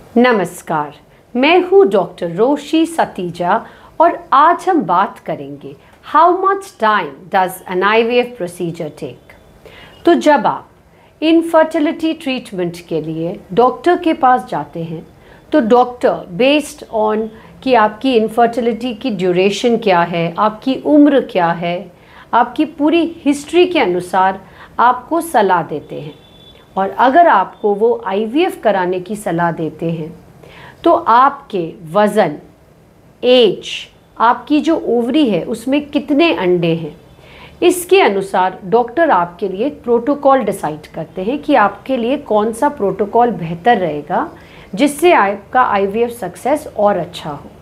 नमस्कार, मैं हूँ डॉक्टर रोशी सतीजा और आज हम बात करेंगे how much time does an IVF procedure take. तो जब आप इनफर्टिलिटी ट्रीटमेंट के लिए डॉक्टर के पास जाते हैं तो डॉक्टर बेस्ड ऑन कि आपकी इनफर्टिलिटी की ड्यूरेशन क्या है, आपकी उम्र क्या है, आपकी पूरी हिस्ट्री के अनुसार आपको सलाह देते हैं। और अगर आपको वो IVF कराने की सलाह देते हैं तो आपके वज़न, एज, आपकी जो ओवरी है उसमें कितने अंडे हैं, इसके अनुसार डॉक्टर आपके लिए एक प्रोटोकॉल डिसाइड करते हैं कि आपके लिए कौन सा प्रोटोकॉल बेहतर रहेगा जिससे आपका IVF सक्सेस और अच्छा हो।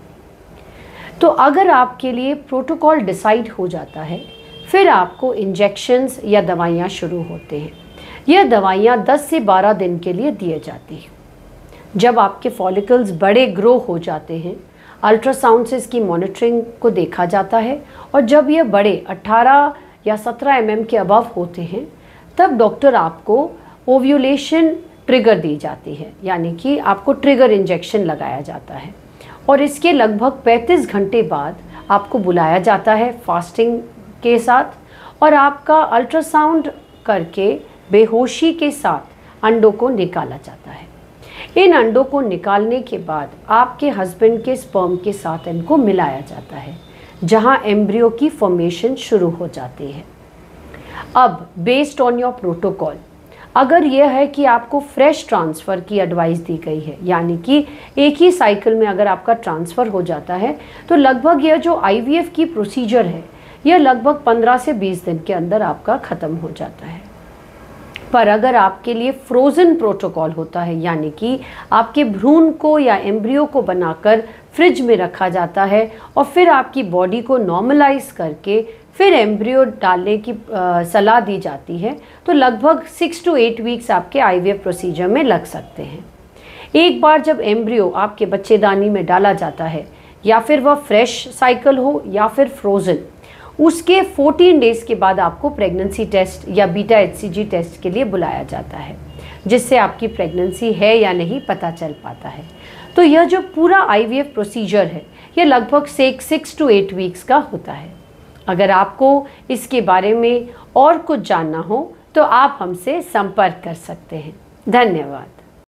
तो अगर आपके लिए प्रोटोकॉल डिसाइड हो जाता है फिर आपको इंजेक्शंस या दवाइयाँ शुरू होते हैं। यह दवाइयाँ 10 से 12 दिन के लिए दिए जाती हैं। जब आपके फॉलिकल्स बड़े ग्रो हो जाते हैं, अल्ट्रासाउंड से इसकी मॉनिटरिंग को देखा जाता है और जब ये बड़े 18 या 17 mm के अबव होते हैं तब डॉक्टर आपको ओव्यूलेशन ट्रिगर दी जाती है, यानी कि आपको ट्रिगर इंजेक्शन लगाया जाता है और इसके लगभग 35 घंटे बाद आपको बुलाया जाता है फास्टिंग के साथ और आपका अल्ट्रासाउंड करके बेहोशी के साथ अंडों को निकाला जाता है। इन अंडों को निकालने के बाद आपके हस्बैंड के स्पर्म के साथ इनको मिलाया जाता है जहां एम्ब्रियो की फॉर्मेशन शुरू हो जाती है। अब बेस्ड ऑन योर प्रोटोकॉल, अगर यह है कि आपको फ्रेश ट्रांसफ़र की एडवाइस दी गई है, यानी कि एक ही साइकिल में अगर आपका ट्रांसफ़र हो जाता है तो लगभग यह जो IVF की प्रोसीजर है यह लगभग 15 से 20 दिन के अंदर आपका ख़त्म हो जाता है। पर अगर आपके लिए फ्रोज़न प्रोटोकॉल होता है, यानी कि आपके भ्रूण को या एम्ब्रियो को बनाकर फ्रिज में रखा जाता है और फिर आपकी बॉडी को नॉर्मलाइज करके फिर एम्ब्रियो डालने की सलाह दी जाती है, तो लगभग 6 to 8 वीक्स आपके IVF प्रोसीजर में लग सकते हैं। एक बार जब एम्ब्रियो आपके बच्चेदानी में डाला जाता है, या फिर वह फ्रेश साइकिल हो या फिर फ्रोज़न, उसके 14 डेज़ के बाद आपको प्रेगनेंसी टेस्ट या बीटा HCG टेस्ट के लिए बुलाया जाता है, जिससे आपकी प्रेगनेंसी है या नहीं पता चल पाता है। तो यह जो पूरा IVF प्रोसीजर है यह लगभग 6 to 8 वीक्स का होता है। अगर आपको इसके बारे में और कुछ जानना हो तो आप हमसे संपर्क कर सकते हैं। धन्यवाद।